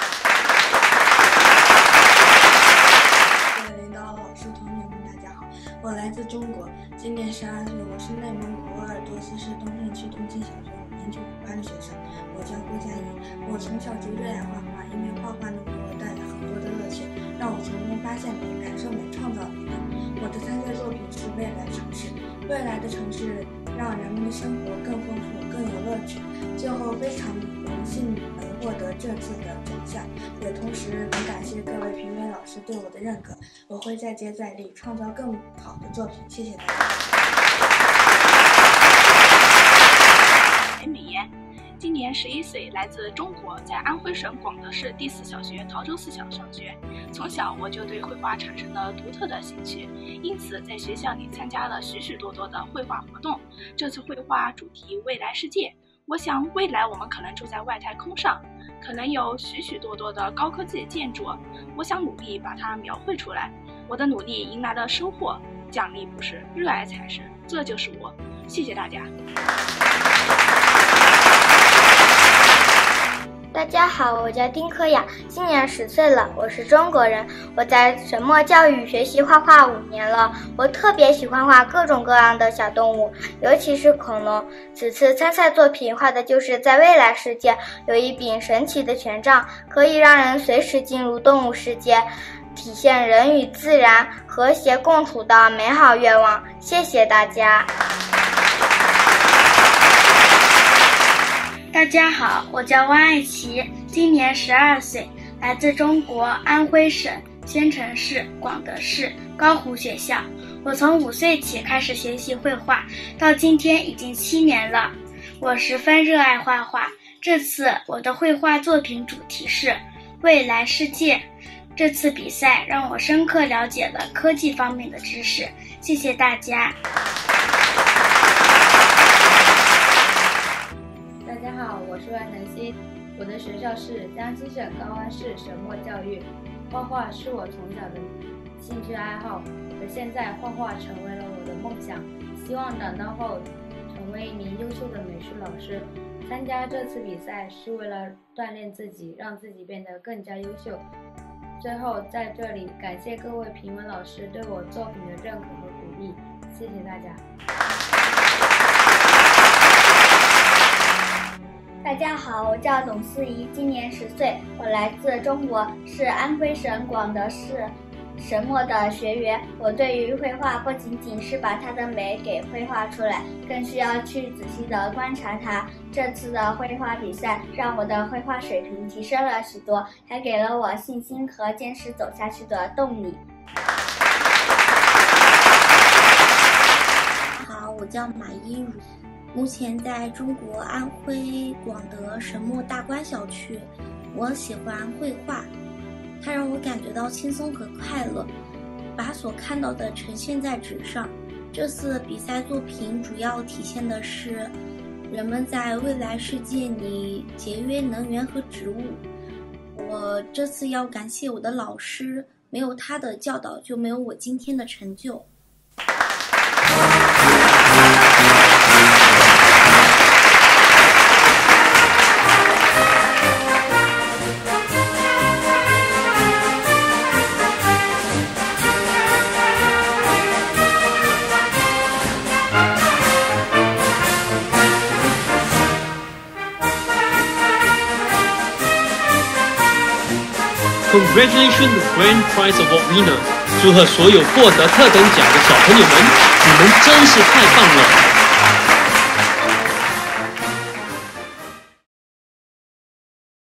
各位领导、老师、同学们，大家好，我来自中国，今年十二岁，我是内蒙古鄂尔多斯市东胜区东青小学五年级五班的学生，我叫郭佳怡。我从小就热爱画画，因为画画能给我带来很多的乐趣，让我从中发现美、感受美、创造美的。我的参赛作品是未来城市，未来的城市让人们的生活更丰富、更有乐趣。最后非常荣幸能获得这次的奖项，也同时很感谢各位评委老师对我的认可，我会再接再厉，创造更好的作品。谢谢大家。 白美妍，今年十一岁，来自中国，在安徽省广德市第四小学陶州四小上学。从小我就对绘画产生了独特的兴趣，因此在学校里参加了许许多多的绘画活动。这次绘画主题未来世界，我想未来我们可能住在外太空上，可能有许许多多的高科技建筑，我想努力把它描绘出来。我的努力迎来了收获，奖励不是，热爱才是，这就是我。谢谢大家。 大家好，我叫丁科雅，今年十岁了，我是中国人。我在神墨教育学习画画五年了，我特别喜欢画各种各样的小动物，尤其是恐龙。此次参赛作品画的就是在未来世界有一柄神奇的权杖，可以让人随时进入动物世界，体现人与自然和谐共处的美好愿望。谢谢大家。 大家好，我叫汪爱琪，今年十二岁，来自中国安徽省宣城市广德市高湖学校。我从五岁起开始学习绘画，到今天已经七年了。我十分热爱画画。这次我的绘画作品主题是未来世界。这次比赛让我深刻了解了科技方面的知识。谢谢大家。 大家好，我是万晨曦，我的学校是江西省高安市神墨教育。画画是我从小的兴趣爱好，而现在画画成为了我的梦想，希望长大后成为一名优秀的美术老师。参加这次比赛是为了锻炼自己，让自己变得更加优秀。最后在这里感谢各位评委老师对我作品的认可和鼓励，谢谢大家。 大家好，我叫董思怡，今年十岁，我来自中国，是安徽省广德市神墨的学员。我对于绘画不仅仅是把它的美给绘画出来，更需要去仔细的观察它。这次的绘画比赛让我的绘画水平提升了许多，还给了我信心和坚持走下去的动力。 好，我叫马一如，目前在中国安徽广德神墨大观小区。我喜欢绘画，它让我感觉到轻松和快乐，把所看到的呈现在纸上。这次比赛作品主要体现的是人们在未来世界里节约能源和植物。我这次要感谢我的老师，没有他的教导，就没有我今天的成就。 Congratulations, the Grand Prize Award winner！ 祝贺所有获得特等奖的小朋友们，你们真是太棒了！